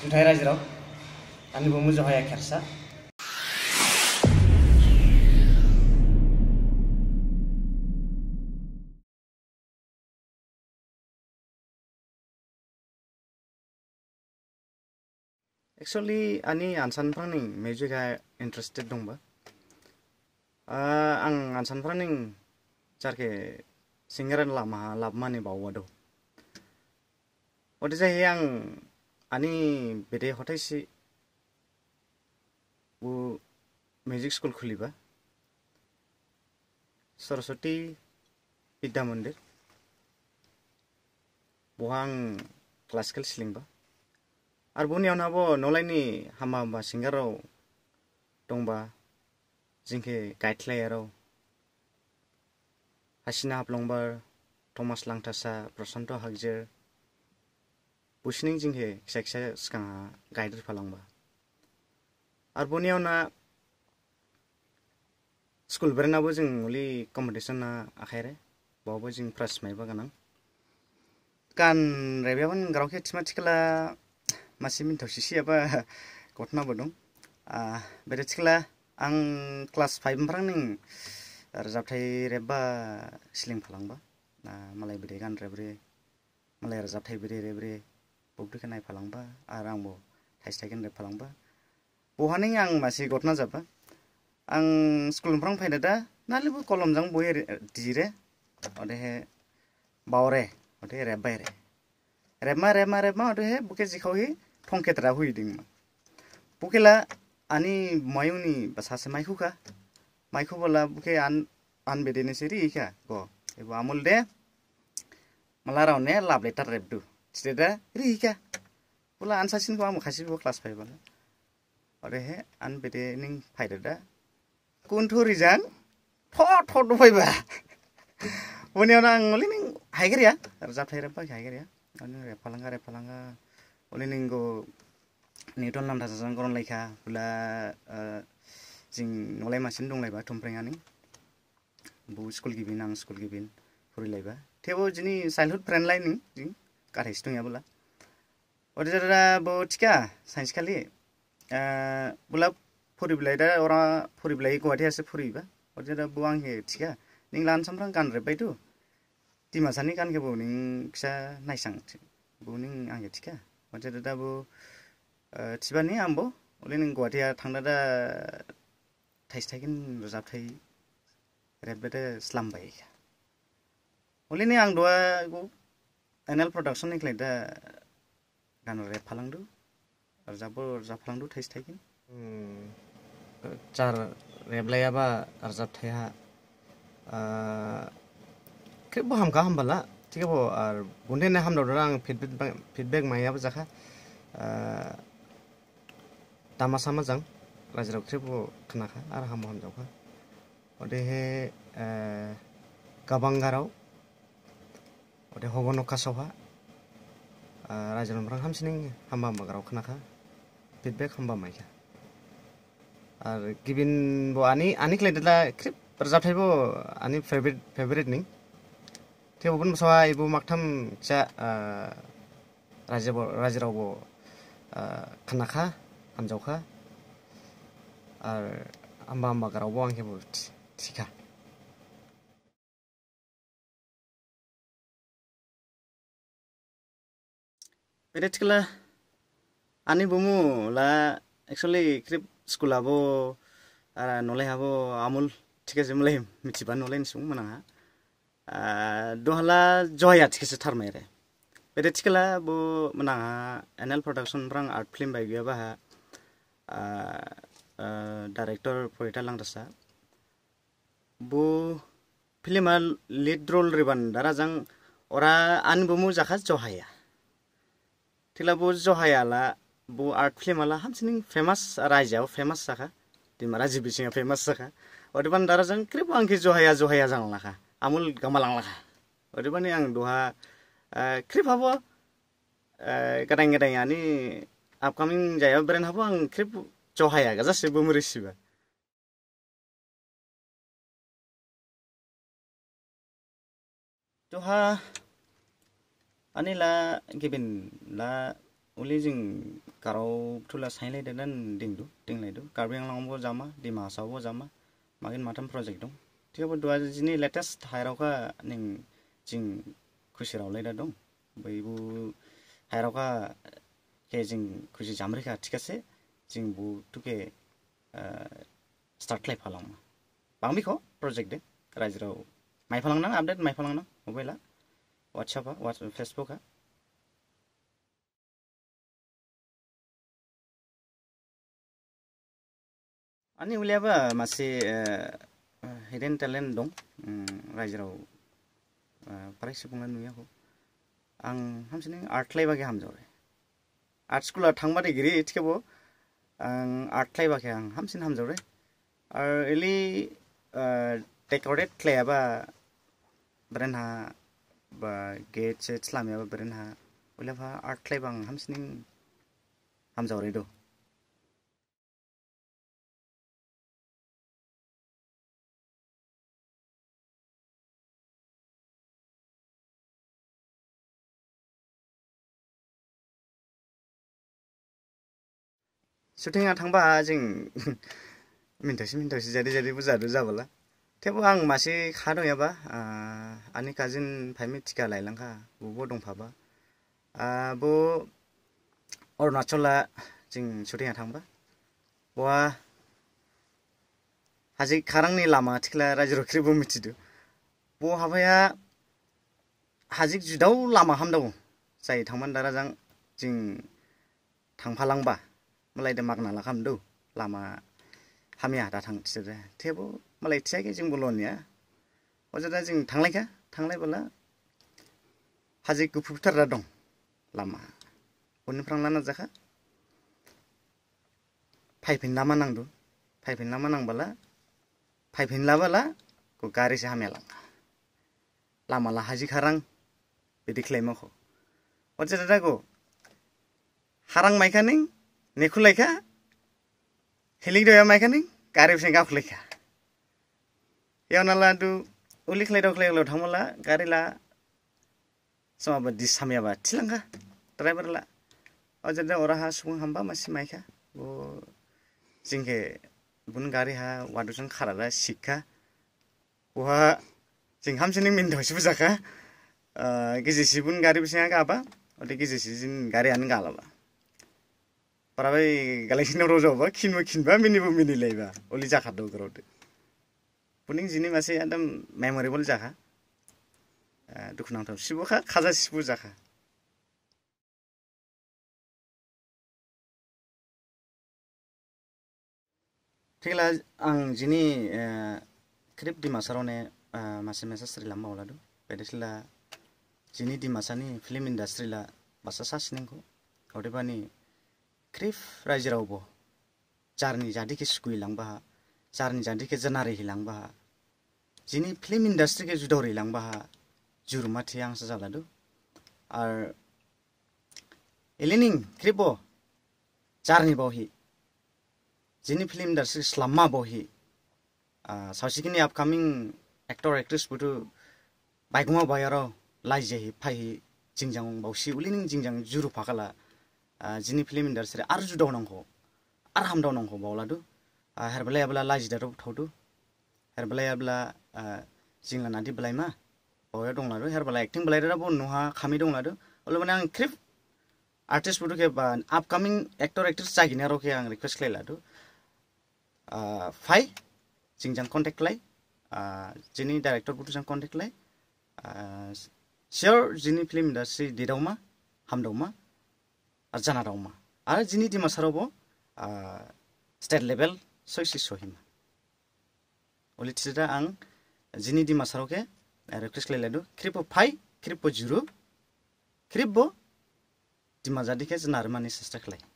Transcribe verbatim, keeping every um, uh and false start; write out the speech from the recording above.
Entai rajirau ani bo mujo haya khersa actually ani ansan prang mejo ga interested dongba ang ansan prang charke singaran lama labmani bawado ode jai ang ani bede hotai si वो music school खुलिबा सरस्वती विद्या मंदिर वहां classical सिलिंबा are बुनियाव नाबो नलाइनि हामा हामा सिंगाराव दंबा जिंखे गाइडलायाराव Hasina हाब्लंबार Thomas लांथासा प्रशांत हागजेर बुसिनिं जिंखे खिसा खिसा सिगां गाइडर फालांबा आर बुनियाव ना स्कूल बेरनाबो जों ओली कम्पिटिशन ना आखायरे बावबो जों प्राइज माइबा गानां गान रेबेयावन ग्रावखे थिमाथिखला मासि मिनथावसिसियाबा गथनाबो दं आ बेरेथिखला आं क्लास फाइभ फ्रां नों रोजाबथाय रेबा सिलिं फालांबा ना मालाय बेरे गान रेबरे मालाय रोजाबथाय बेरे रेबरे बबदुखे नाय फालांबा आर आंबो थाइसथायगोन रेब फालांबा बहानै आं मासि गथना जाबा आं स्कुल फ्रां फायदा दा नालेबो कलमजों बय दिरे अदे बावरे अदे रेबबाय रे रेबमा रेबमा रेबमा अदे बुके जिखावहि थंकेतरा हुइदिं बुकेला आनि मायुनि बासासे माइखुका माइखु बोला बुके आन आन बेदेने सिरि इखा गो एबो आमुल दे मला रावने लाभ लेटार रेबदु सिदा रि इखा बोला आनसासिन को आम खासिबो क्लास फाइभ बोला अरे हे आन बेदे निं फायदा दा कुन्थु रिजान थ थ दफायबा बुनियाव आं ओली निं हायगरिया रोजाबथाय रेबा हायगरिया अनि रे फालांगा रे फालांगा ओली निंगो निउटन लामथासाजों गरन लायखा बुला जिं नलाय मासिन दंलायबा थुमफ्रेंगानि बु स्कुल गिबिन आं स्कुल गिबिन फरिलायबा थेबो जिनि चाइल्डहुड फ्रेन्ड लाइनिं जिं काथायस दंया बुला अदेरा बो थिका साइन्स खालि बुला फरिब्लाय दा अरा फरिब्लाय गुवाहाटीयासो फरिबा अदेरा बु आंहे थिका निं लान सामफ्रां गान रेबबायदु दिमासानि गानखेबो निं फिसा नायसां बु निं आंहे थिका अदेरा दा बु थिबानि आंबो ओले निं गुवाहाटीया थांदा दा थाइसथायगोन रोजाबथाय रेबबादे स्लामबाय ओले नि आं दवा एनएल प्रोडक्शन निख्लाय दा गान रेब फालांदु रोजाबो रोजाबफ्लांदु थाइसथायगोन चार रेबलायाबा रोजाबथाया खेबो हामखा हामबाला थिगाबो आर बुन्देने हामदावदरा आं फिडबेक फिडबेक मायाबो जाखा दामासा मोजां रायजोराव खेबो खोनाखा आर हामो हामजावखा अदेहे गाबांगाराव अदे हगनकासावहा रायजोनिफ्राय हामसिनिं हामबा हामबागाराव खोनाखा फिडबेक हामबा माइखा आर गिबिन बो आनि आनि क्लाइदला क्रिप रोजाबथायबो आनि फेभरेट फेभरेट निं थेवबो मसवा इबो माखथाम जा रायजो रायजोरावबो खोनाखा हामजावखा आर हामबा हामबागारावबो आंखेबो थिखा बेरेथिखला आनि बुमु ला एक्चुअली क्रिप स्कुलाबो नलायहाबो आमुल थिकासे मलाय मिथिबा नलायनि सुबुं मोनाङा दहाला जया थिकासे थारमाय रे बेरेथिखला बो मोनाङा एनएल प्रोडक्शन फ्रां आर्ट फिल्म बाय गयाबा डाइरेक्टर फरिता लांदासा बो फिल्मा लीड रोल रिबान दाराजां अरा आन बुमु जाखा जहाया थिला बो जहायाला बो आर्ट फिल्माला हामसिनिं फेमास रायजाव फेमास जाखा दिमारा जिबिसिङा फेमास जाखा अदेबान दाराजां क्रिप आंखि जहाया जहाया जांलाखा आमुल गामालांलाखा अदेबानि आं दहा क्रिप हाबो गदाय गदाय आनि आपकामिं जाया ब्रेन हाबो आं क्रिप जहाया गाजासे बुमरिसिबा दहा आनिला गिबिन ला ओली जों गाराव थुला साइलाय देनान दिंदु दिंलायदु कार्बि आंलंआवबो जामा दिमा हासावबो जामा मागिन माथाम प्रजेक्ट दं थेवबो दुआ जिनि लेटेस्ट हायरावखा निं जिं खुसिरावलाय दा दं बैबु हायरावखा के जिं खुसि जामरिखा थिकासे जिं बु तुके स्टार्ट लाय फालांमा बांबिखौ प्रजेक्ट दे रायजोराव माइ फालांना आपडेट माइ फालांना मबाइला WhatsApp WhatsApp Facebook ani uliaba masih hidden talent dong रायजोराव प्राय सुबुङा नुयो आंखौ आं हामसिन आर्ट लायबाखै हामजावरे आर्ट स्कुला थांबा दिग्री थिखाबो आं आर्ट लायबाखै आं हामसिन हामजावरे आर एलि डेकोरेट लायाबा ब्रेनहा बा गेट सेट लामायाबा ब्रेनहा उलियाबा आर्ट लायबा आं हामसिन हामजावरे दो shooting थांबा जों मिन्थासि मिन्थासि जादि जादि बुजादो जाबाला थेवबो आं मासे खादोंयाबा आंनि काजिन फाइमि टिका लायलांखा बबो दंफाबा बो अरुणाचला जों shooting थांबा बवा हाजि खारांनि लामा थिखला रायजो खिरिबो मिथिदो बो हाबाया हाजि जुदाव लामा हामदाव जाय थांमान दाराजां जों थांफालांबा मलाई दे मागना लाखामदो लामा हामिया दा थां थिसरे थेबो मलाई थियाके जों बलनिया अजदा जों थांलायखा थांलायबोला हाजि गुफुरथारा दं लामा उनफ्रां लाना जाखा फाइफिन लामा नांदो फाइफिन लामा नांबाला फाइफिन लाबाला को गारि से हामिया लांगा लामा ला हाजि खारां बिदि खलायमाखौ अजदा दागो हारां माइखानिं नेखुलायखा हिलिं दया माइखानिं गारि से गाखुलायखा यावनाला दु उलि खलाय दो खलाय थांबोला गारिला समाबा दिस हामियाबा थिलांगा ड्राइभारला अजदा अराहा सुबुं हामबा मासि माइखा ओ जिंके बुन गारि हा वादुजों खारादा सिखा बहा जिं हामसिन मिनथावसि बुजाखा गेजेसि बुन गारि बिसिङा गाबा अदे गेजेसि जिन गारियानो गालाबा पराबै गालेसिनो रजोबा खिनबो खिनबा मिनिबो मिनिलायबा ओलि जाखादो गरदो पुनिं जिनि मासे एकदम मेमोरेबल जाखा दुखुनांथाव सिबुखा खाजा सिबु जाखा थिगला आं जिनि क्रिप दिमासारावने मासे मेसास्रि लामा मावलादो बेदिसला जिनि दिमासानि फिल्म इन्डास्ट्रिला बासा सासिनखौ अदेबानि क्रिप रायजोरावबो जारनि जादिके स्कुइ लांबा जारनि जादिके जनारि हिलांबा जिनि फिल्म इन्डास्ट्रि के जुदौरि लांबा जुरुमाथि आंसो जालादो आर एलिनिं क्रिपो जारनि बहि जिनि फिल्म इन्डास्ट्रि स्लाम्मा बहि सावसिकिनि आपकामिं एक्टर एक्ट्रेस बुथु बाइगुमा बायारो लाइजेहि फाइहि जिंजां बावसि उलिनिं जिंजां जुरु फाखाला जिनि फिल्म इन्डास्ट्रि आर जुदाव नांगौ आर हामदाव नांगौ बावलादो हेरबलायाब्ला लाजिदारो थावदो हेरबलायाब्ला जिंला नादि बलायमा बावया दंलादो हेरबला एक्टिं बलायदा बो नहा खामि दंलादो अल्बमाने आं क्रिप आर्टिस्ट बुथुके बा आपकामिं एक्टर एक्ट्रेस जागिनारोके आं रिक्वेस्ट खालायलादो फाइ जिंजां कन्टेक्ट लाय जिनि डाइरेक्टर बुथुजों कन्टेक्ट लाय सियर जिनि फिल्म इन्डास्ट्रि दिदावमा हामदावमा जाना दावमा आरो जिनि दिमासारावबो स्टेट लेभेल सयसि सहिमा ओलि थिदा आं जिनि दिमासारावके रिक्वेस्ट खालायलादो क्रिपो फाइ क्रिपो जुरु क्रिपबो दिमा जादिके जनार मानि सेस्टा खालाय